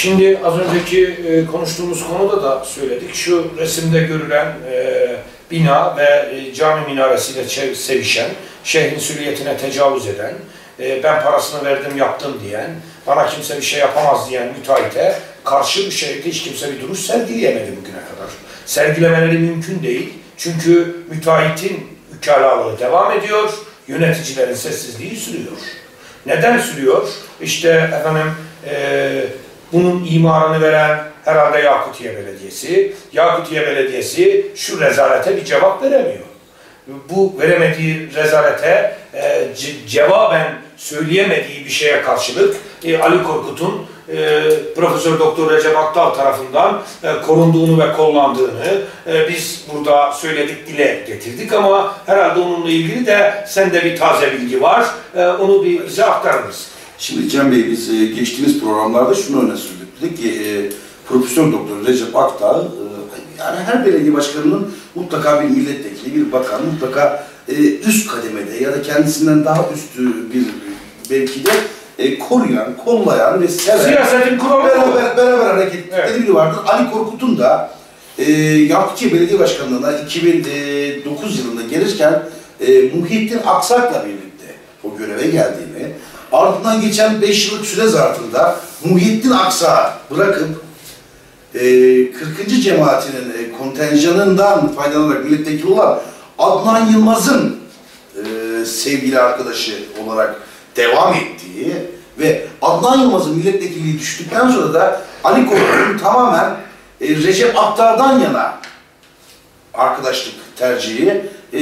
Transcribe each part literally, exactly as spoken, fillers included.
Şimdi az önceki e, konuştuğumuz konuda da söyledik. Şu resimde görülen e, bina ve e, cami minaresiyle sevişen, şehrin sürriyetine tecavüz eden, e, ben parasını verdim yaptım diyen, bana kimse bir şey yapamaz diyen müteahhite karşı bir şehirde hiç kimse bir duruş sergileyemedi bugüne kadar. Sergilemeleri mümkün değil. Çünkü müteahhitin ukalalığı devam ediyor, yöneticilerin sessizliği sürüyor. Neden sürüyor? İşte efendim e, bunun imarını veren herhalde Yakutiye Belediyesi. Yakutiye Belediyesi şu rezalete bir cevap veremiyor. Bu veremediği rezalete e, cevaben söyleyemediği bir şeye karşılık e, Ali Korkut'un e, Profesör Doktor Recep Akdağ tarafından e, korunduğunu ve kollandığını e, biz burada söyledik, dile getirdik ama herhalde onunla ilgili de sende bir taze bilgi var. E, onu bir bize aktarır mısın? Şimdi Cem Bey, biz e, geçtiğimiz programlarda şunu öne sürdük. Dedik ki e, Profesör Doktor Recep Akdağ, e, yani her belediye başkanının mutlaka bir milletvekili, bir bakan, mutlaka e, üst kademede ya da kendisinden daha üstü bir belki de e, koruyan, kollayan ve seven, siyasetin kuralı beraber, beraber hareket ettikleri evet. biri vardır. Ali Korkut'un da e, Yakutiye Belediye Başkanlığı'na iki bin dokuz yılında gelirken e, Muhittin Aksak'la birlikte o göreve geldiğini, ardından geçen beş yıllık süre zarfında Muhittin Aksak'ı bırakıp e, kırkıncı cemaatinin e, kontenjanından faydalanarak milletvekili olan Adnan Yılmaz'ın e, sevgili arkadaşı olarak devam ettiği ve Adnan Yılmaz'ın milletvekilliği düştükten sonra da Ali Korkut'un tamamen e, Recep Akdağ'dan yana arkadaşlık tercihi e,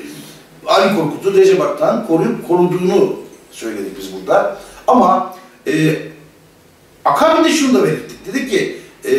Ali Korkut'u Recep Akdağ'ın koruyup koruduğunu söyledik biz burada. Ama e, akabinde şunu da belirttik. Dedik ki e,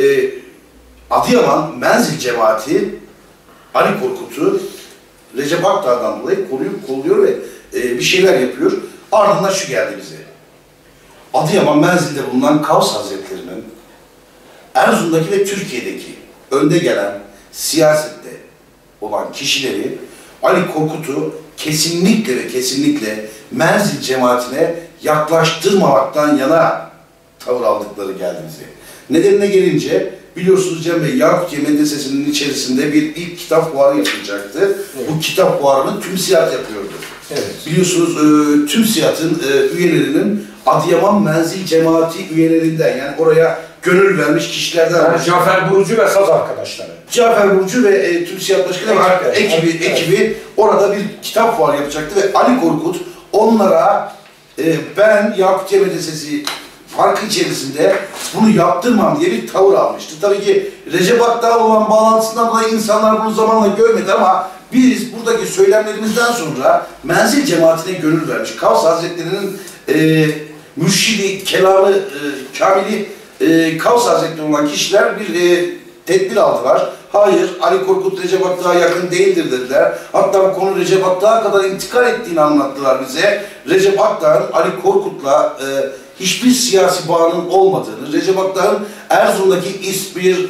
Adıyaman Menzil cemaati Ali Korkut'u Recep Akdağ'dan dolayı koruyup kolluyor ve e, bir şeyler yapıyor. Ardından şu geldi bize. Adıyaman Menzil'de bulunan Kavs Hazretleri'nin Erzurum'daki ve Türkiye'deki önde gelen siyasette olan kişileri Ali Korkut'u kesinlikle ve kesinlikle Menzil cemaatine yaklaştırmamaktan yana tavır aldıkları geldi bize. Nedenine gelince biliyorsunuz Cem Bey, Yakutiye Medresesi'nin içerisinde bir ilk kitap fuarı yapılacaktı. Evet. Bu kitap fuarını TÜMSİAD yapıyordu. Evet. Biliyorsunuz e, TÜMSİAD'ın e, üyelerinin Adıyaman Menzil cemaati üyelerinden, yani oraya gönül vermiş kişilerden. Yani Cafer Burcu ve saz arkadaşları. Cafer Burcu ve e, TÜMSİAD Başkanı evet, ekibi, evet. ekibi orada bir kitap fuarı yapacaktı ve Ali Korkut onlara e, ben Yakutiye Medresesi farkı içerisinde bunu yaptırmam diye bir tavır almıştı. Tabii ki Recep Akdağ olan bağlantısından dolayı insanlar bunu zamanla görmedi ama biz buradaki söylemlerimizden sonra Menzil cemaatine gönül vermiş. Kavs Hazretleri'nin e, mürşidi, kelamı, e, kamili e, Kavs Hazretleri olan kişiler bir e, tedbir aldılar. Hayır, Ali Korkut Recep Akdağ'a yakın değildir dediler. Hatta bu konu Recep Akdağ'a kadar intikal ettiğini anlattılar bize. Recep Akdağ'ın Ali Korkut'la e, hiçbir siyasi bağının olmadığını, Recep Akdağ'ın Erzurum'daki İspir,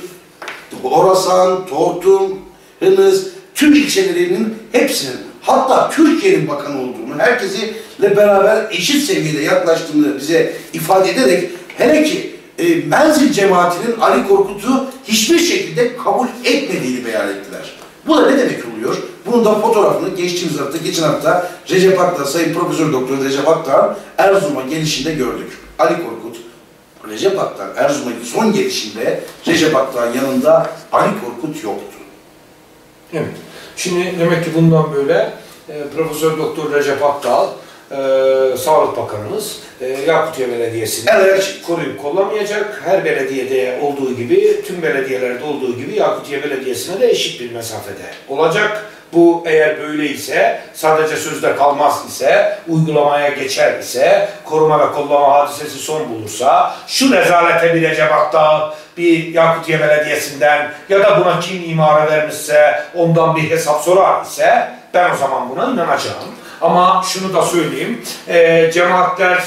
Orasan, Tortum, Hınız, tüm ilçelerinin hepsinin, hatta Türkiye'nin bakanı olduğunu, herkesiyle beraber eşit seviyede yaklaştığını bize ifade ederek, hele ki e, Menzil cemaatinin Ali Korkut'u hiçbir şekilde kabul etmediğini beyan ettiler. Bu da ne demek oluyor? Bunun da fotoğrafını geçtiğimiz hafta, geçen hafta Recep Akdağ, Sayın Profesör Doktor Recep Akdağ'ın Erzurum'a gelişinde gördük. Ali Korkut, Recep Akdağ Erzurum'a son gelişinde Recep Akdağ'ın yanında Ali Korkut yoktu. Evet. Şimdi demek ki bundan böyle e, Profesör Doktor Recep Akdağ, e, Sağlık Bakanımız e, Yakutiye Belediyesi'ni evet. koruyup kollamayacak. Her belediyede olduğu gibi, tüm belediyelerde olduğu gibi Yakutiye Belediyesi'ne de eşit bir mesafede olacak. Bu eğer böyleyse, sadece sözde kalmaz ise, uygulamaya geçer ise, koruma ve kollama hadisesi son bulursa, şu rezalete bir Recep Akdağ, bir Yakutiye Belediyesi'nden ya da buna kim imara vermişse ondan bir hesap sorar ise ben o zaman buna inanacağım. Ama şunu da söyleyeyim, e, cemaatler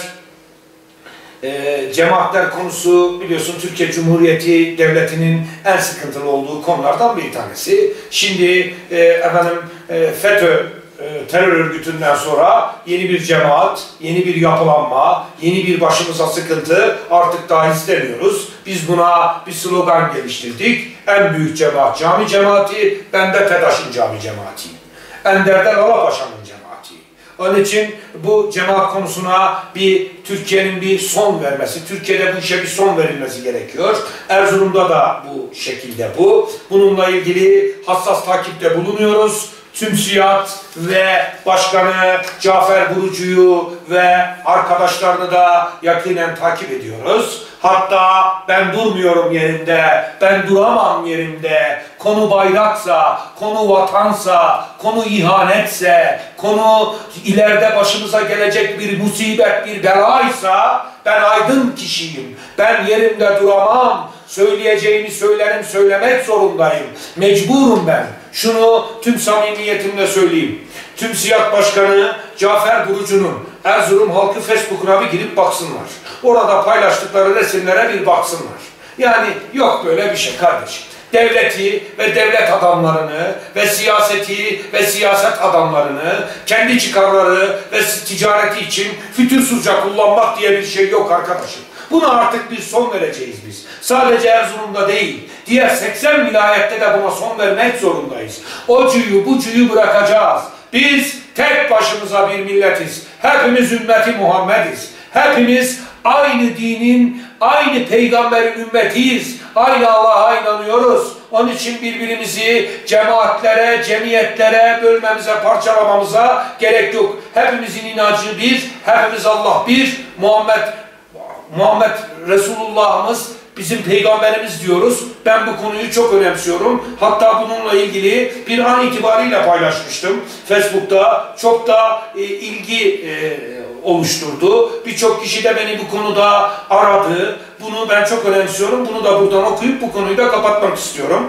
E, cemaatler konusu biliyorsun Türkiye Cumhuriyeti Devleti'nin en sıkıntılı olduğu konulardan bir tanesi. Şimdi e, efendim e, FETÖ e, terör örgütünden sonra yeni bir cemaat, yeni bir yapılanma, yeni bir başımıza sıkıntı artık daha istemiyoruz. Biz buna bir slogan geliştirdik. En büyük cemaat cami cemaati, ben de TEDAŞ'ın cami cemaatiyim. Ender'de Lalapaşa'nın cemaati. Onun için bu cemaat konusuna bir Türkiye'nin bir son vermesi, Türkiye'de bu işe bir son verilmesi gerekiyor. Erzurum'da da bu şekilde bu. Bununla ilgili hassas takipte bulunuyoruz. TÜMSİAD ve Başkanı Cafer Burucu'yu ve arkadaşlarını da yakinen takip ediyoruz. Hatta ben durmuyorum yerimde, ben duramam yerimde. Konu bayraksa, konu vatansa, konu ihanetse, konu ileride başımıza gelecek bir musibet, bir belaysa ben aydın kişiyim. Ben yerimde duramam. Söyleyeceğimi söylerim, söylemek zorundayım. Mecburum ben. Şunu tüm samimiyetimle söyleyeyim. TÜMSİAD Başkanı Cafer Burucu'nun Erzurum halkı Facebook'una bir girip baksınlar. Orada paylaştıkları resimlere bir baksınlar. Yani yok böyle bir şey kardeşim. Devleti ve devlet adamlarını ve siyaseti ve siyaset adamlarını kendi çıkarları ve ticareti için fütursuzca kullanmak diye bir şey yok arkadaşım. Buna artık bir son vereceğiz biz. Sadece Erzurum'da değil, diğer seksen vilayette de buna son vermek zorundayız. O cuyu, bu cuyu bırakacağız. Biz tek başımıza bir milletiz. Hepimiz ümmeti Muhammediz. Hepimiz aynı dinin, aynı peygamberin ümmetiyiz. Aynı Allah'a inanıyoruz. Onun için birbirimizi cemaatlere, cemiyetlere bölmemize, parçalamamıza gerek yok. Hepimizin inancı bir, hepimiz Allah bir, Muhammed Muhammed Resulullah'ımız bizim peygamberimiz diyoruz. Ben bu konuyu çok önemsiyorum. Hatta bununla ilgili bir an itibariyle paylaşmıştım. Facebook'ta çok da e, ilgi e, oluşturdu. Birçok kişi de beni bu konuda aradı. Bunu ben çok önemsiyorum. Bunu da buradan okuyup bu konuyu da kapatmak istiyorum.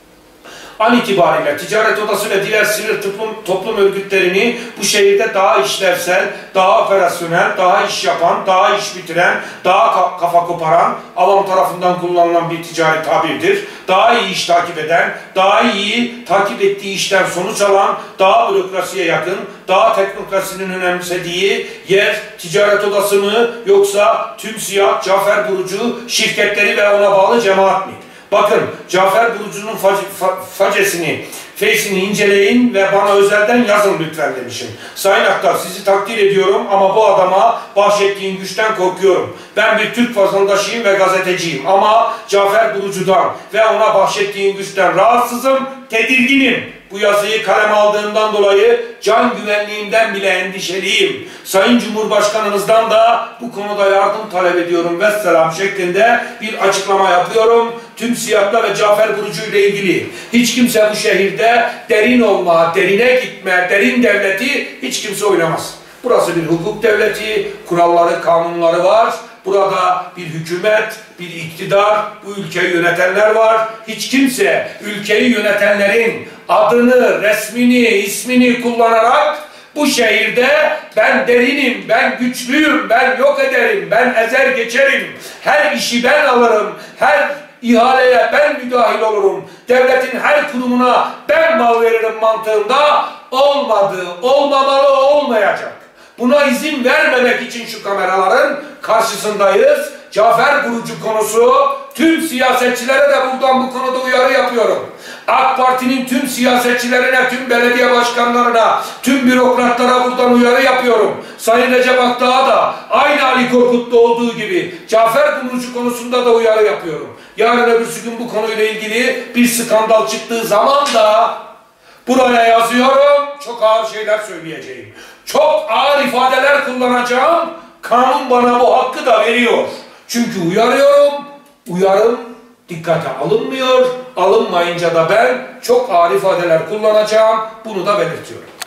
An itibariyle ticaret odası ve diğer sivil toplum, toplum örgütlerini bu şehirde daha işlevsel, daha operasyonel, daha iş yapan, daha iş bitiren, daha kafa koparan, avam tarafından kullanılan bir ticari tabirdir. Daha iyi iş takip eden, daha iyi takip ettiği işten sonuç alan, daha bürokrasiye yakın, daha teknokrasinin önemsediği yer ticaret odası mı yoksa TÜMSİAD, Cafer Burucu şirketleri ve ona bağlı cemaat mi? Bakın Cafer Burucu'nun facesini, face'ini inceleyin ve bana özelden yazın lütfen demişim. Sayın Aktar sizi takdir ediyorum ama bu adama bahşettiğin güçten korkuyorum. Ben bir Türk vatandaşıyım ve gazeteciyim ama Cafer Burucu'dan ve ona bahşettiğin güçten rahatsızım, tedirginim. Bu yazıyı kaleme aldığımdan dolayı can güvenliğimden bile endişeliyim. Sayın Cumhurbaşkanımızdan da bu konuda yardım talep ediyorum. Vesselam şeklinde bir açıklama yapıyorum. TÜMSİAD'la ve Cafer Burucu ile ilgili. Hiç kimse bu şehirde derin olma, derine gitme, derin devleti hiç kimse oynamaz. Burası bir hukuk devleti, kuralları, kanunları var. Burada bir hükümet, bir iktidar, bu ülkeyi yönetenler var. Hiç kimse ülkeyi yönetenlerin adını, resmini, ismini kullanarak bu şehirde ben derinim, ben güçlüyüm, ben yok ederim, ben ezer geçerim, her işi ben alırım, her ihaleye ben müdahil olurum, devletin her kurumuna ben mal veririm mantığında olmadı, olmamalı, olmayacak. Buna izin vermemek için şu kameraların karşısındayız. Cafer Burucu konusu, tüm siyasetçilere de buradan bu konuda uyarı yapıyorum. AK Parti'nin tüm siyasetçilerine, tüm belediye başkanlarına, tüm bürokratlara buradan uyarı yapıyorum. Sayın Recep Akdağ'a da aynı Ali Korkut'ta olduğu gibi Cafer Burucu konusunda da uyarı yapıyorum. Yarın öbürsü gün bu konuyla ilgili bir skandal çıktığı zaman da buraya yazıyorum, çok ağır şeyler söyleyeceğim. Çok ağır ifadeler kullanacağım. Kanun bana bu hakkı da veriyor. Çünkü uyarıyorum, uyarım dikkate alınmıyor. Alınmayınca da ben çok ağır ifadeler kullanacağım. Bunu da belirtiyorum.